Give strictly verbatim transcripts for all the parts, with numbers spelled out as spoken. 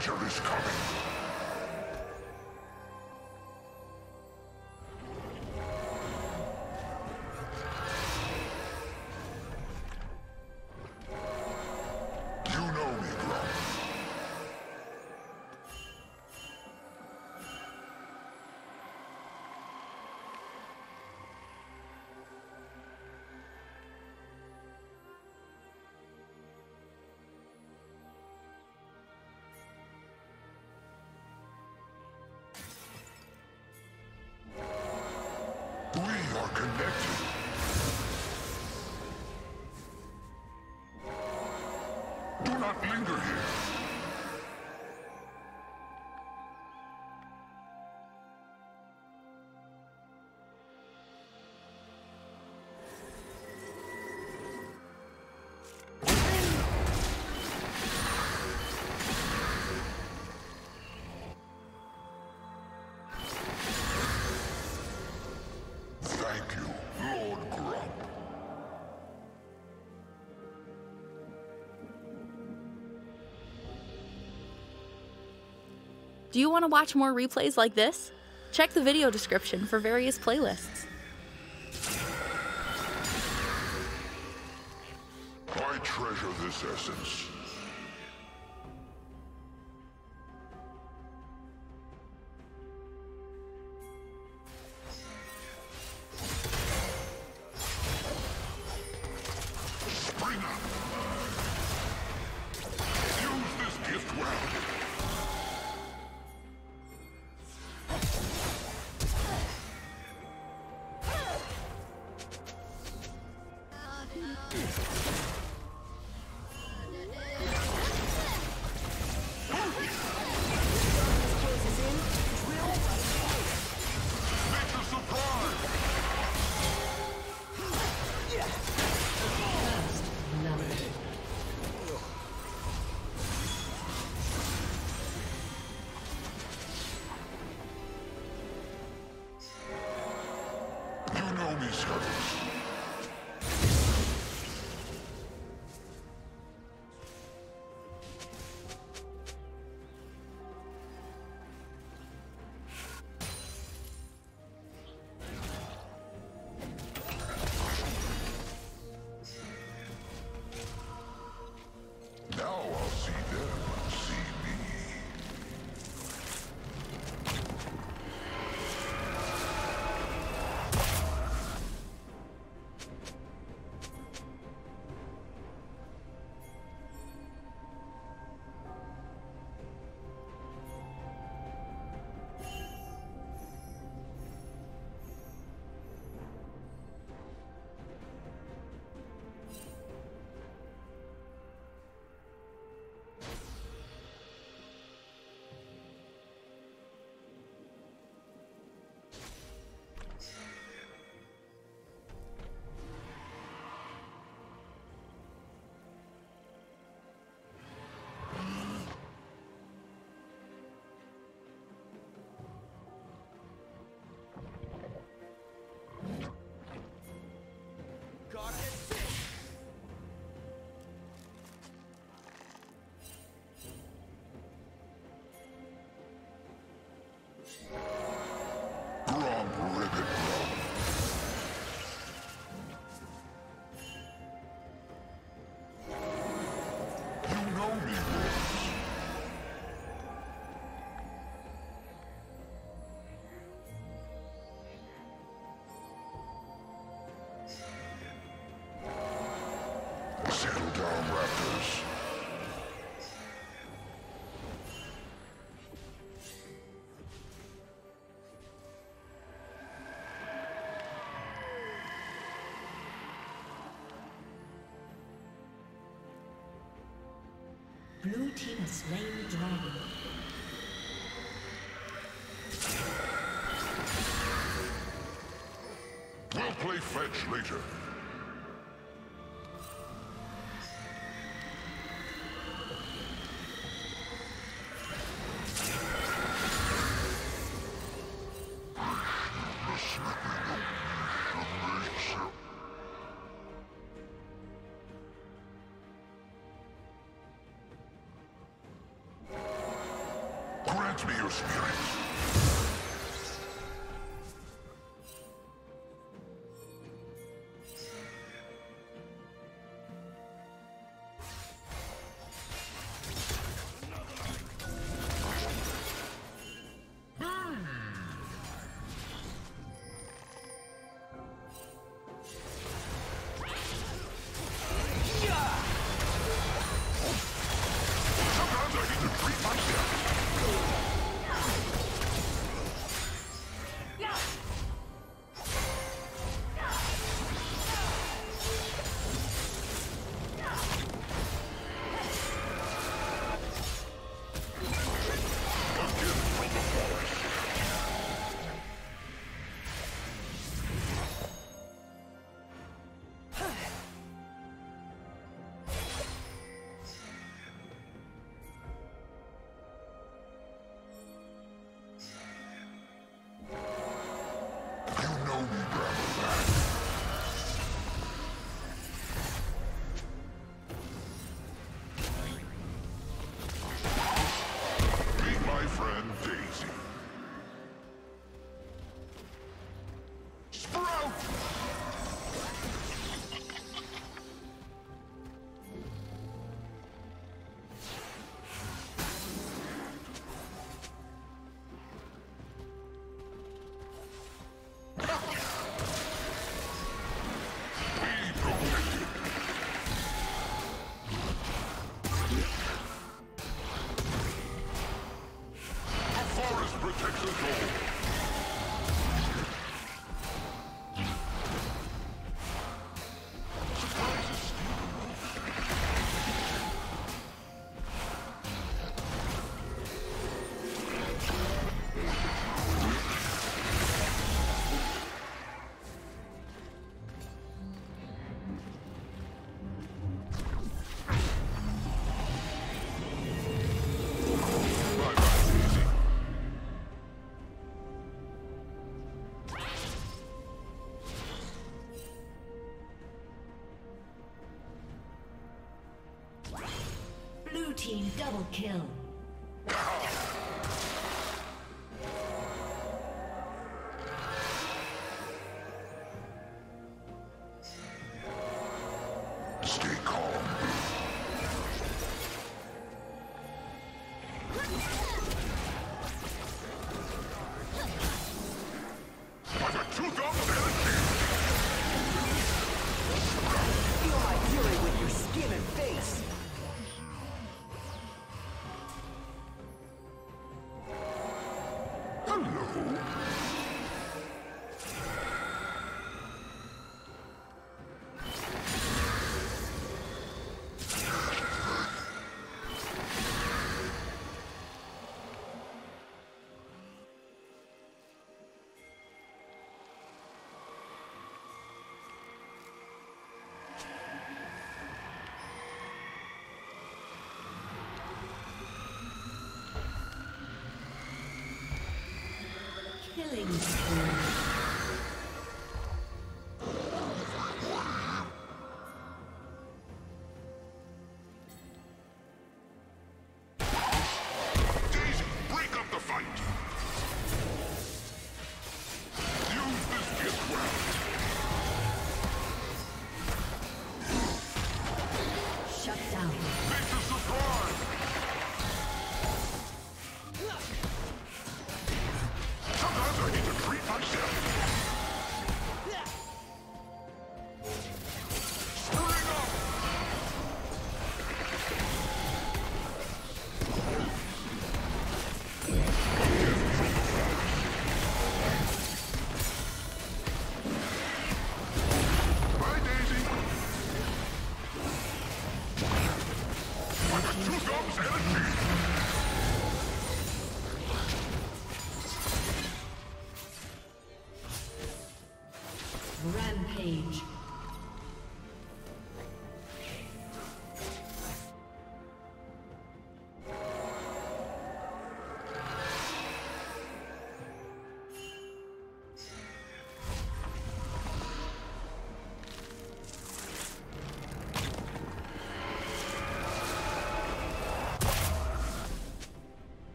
Danger is coming. We are connected. Do not linger here. Thank you, Lord Grump. Do you want to watch more replays like this? Check the video description for various playlists. I treasure this essence. Spring up! Use this gift well. Nature surprise! You know me, Scuttles. Now I'll see them see me. Grump, ribbit, grump. You know me, Wolves. Settle down, Raptors. Blue team has slain the dragon. We'll play fetch later. Grant me your spirit. Team double kill. Stay calm. By the two thumbs and a chin. Feel my fury with your skin and face. Killing spree. Daisy, break up the fight. Use this gift well. Shut down. Make a surprise. Sometimes I need to treat myself. Spring up. Bye, Daisy. By the two thumbs and a chin. Rampage.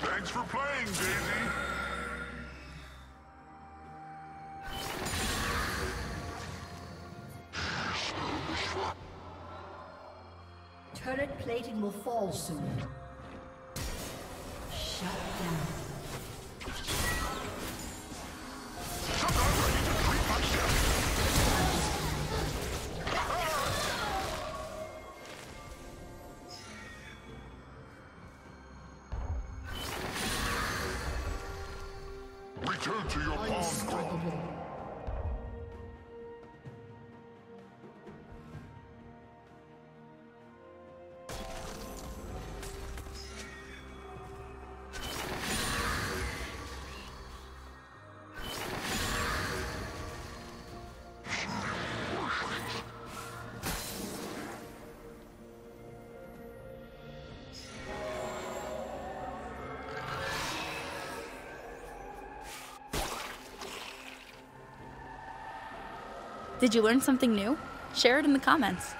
Thanks for playing, Daisy. Turret plating will fall soon. Shut down. Sometimes I need to treat myself. Return to your pawn ground. Did you learn something new? Share it in the comments.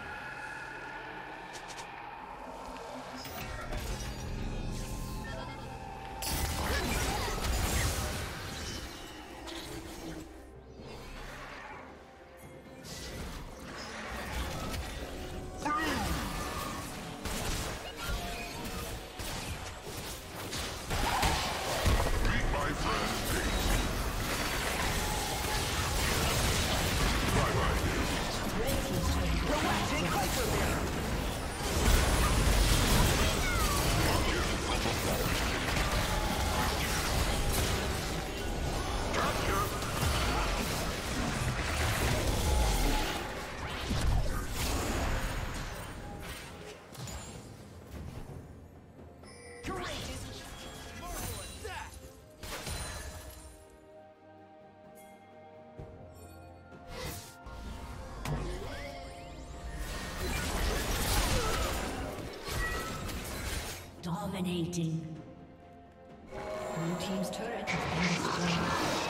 Dominating. Blue team's turret has been destroyed.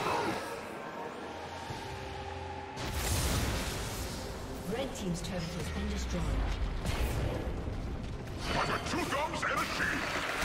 Red team's turret has been destroyed. I got two thumbs and a shield.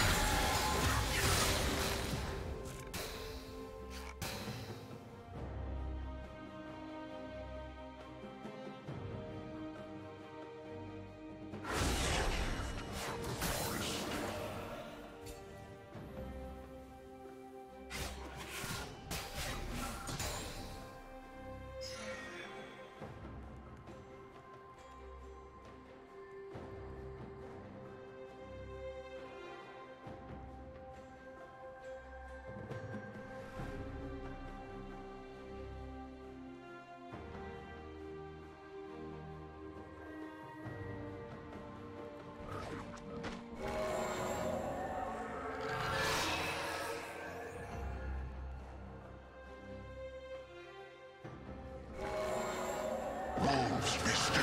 Wolves, be still.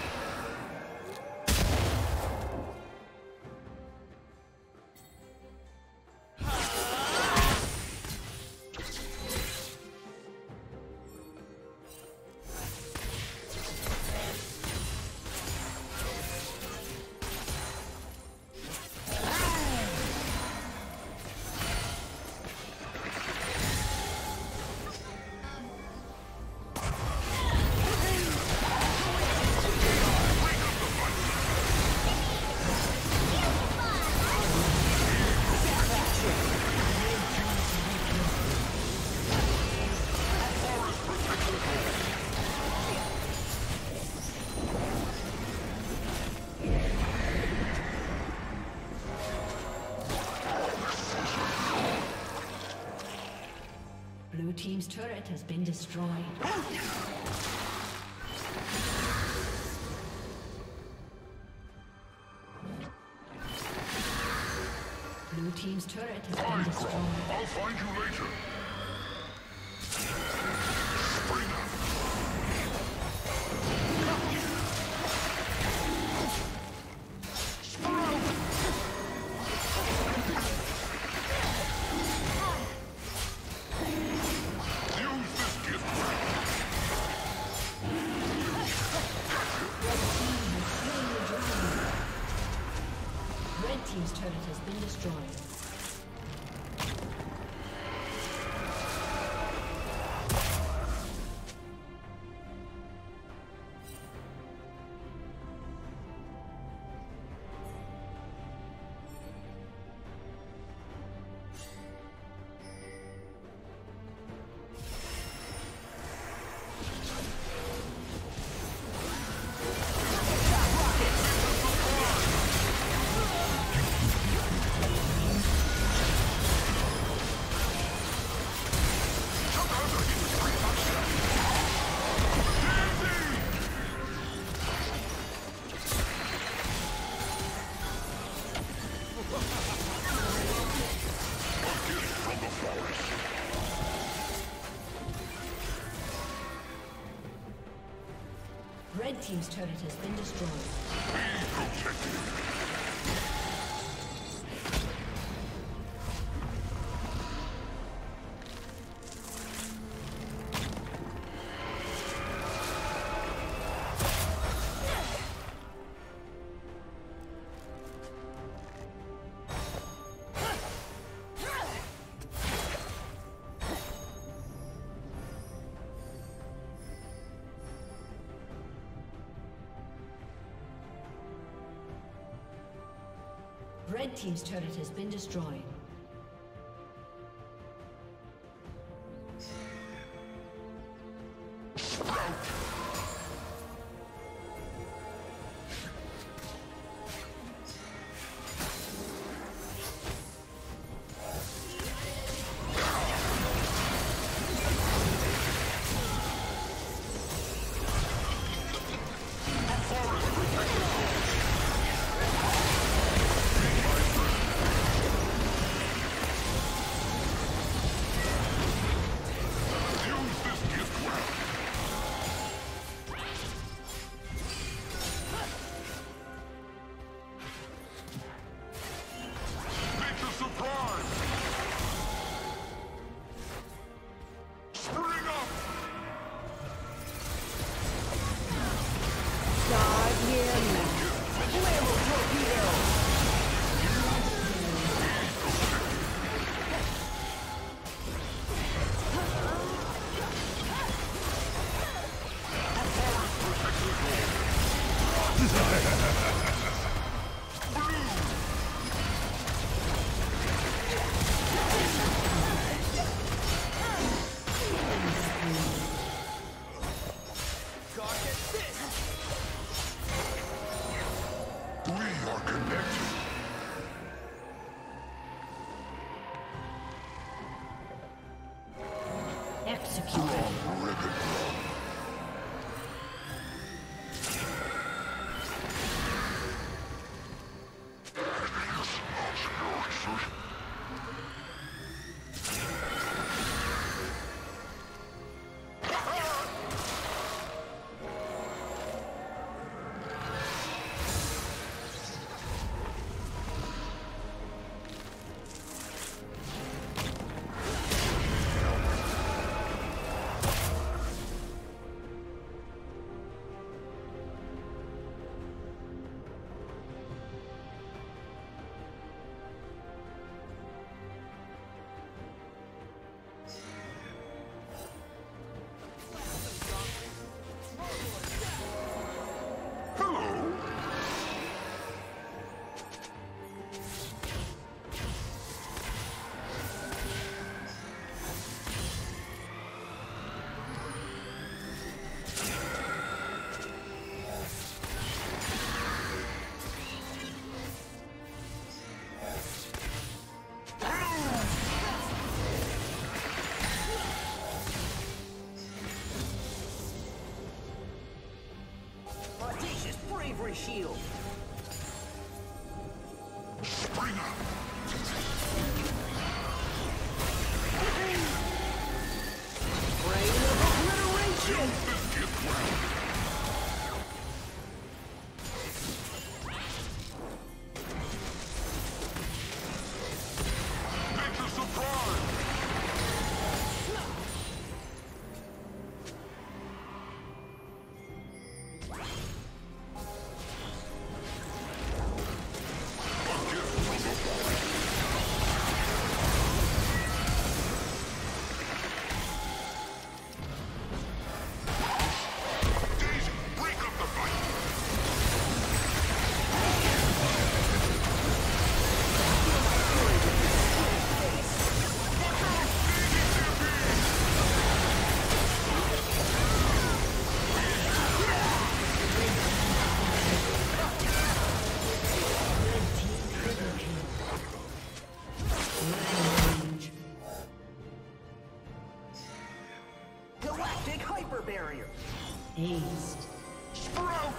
Blue team's turret has been destroyed. Blue team's turret has been destroyed. I'll find you later. Spring up. Use this gift. Red team's turret has been destroyed. team's turret has been destroyed. Be protected. Red team's turret has been destroyed. Executed. Shield. Spring up. Brain of obliteration. Get well. Aced. Sprout!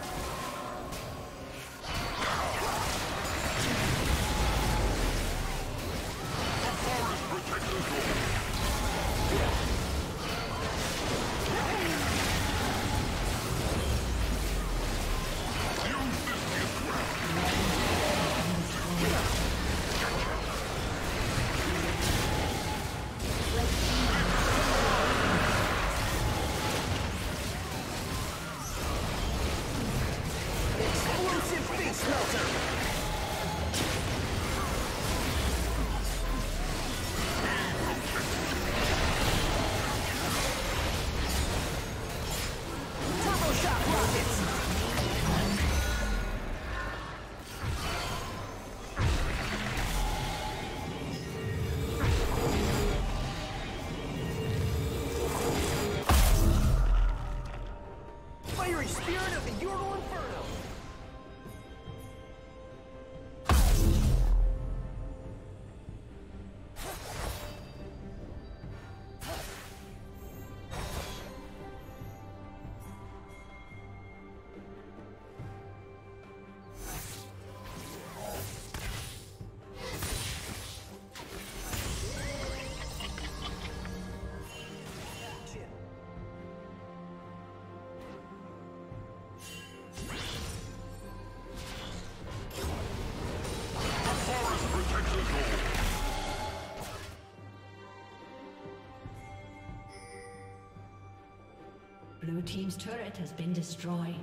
Blue team's turret has been destroyed.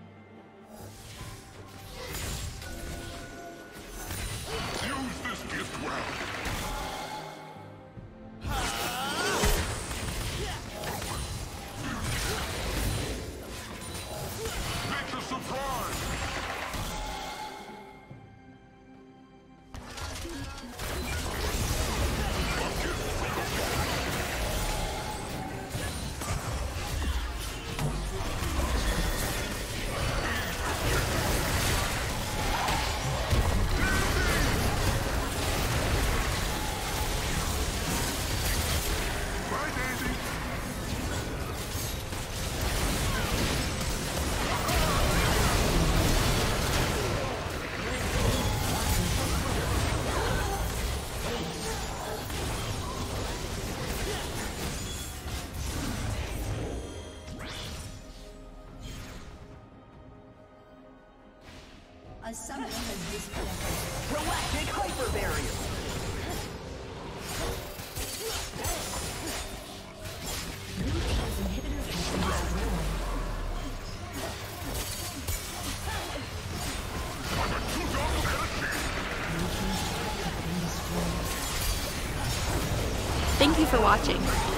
Use this gift well. Nature's surprise. A summoner has disconnected. Galactic hyper barrier. Blue team's inhibitor has been destroyed. Blue team's turret has been destroyed. Thank you for watching.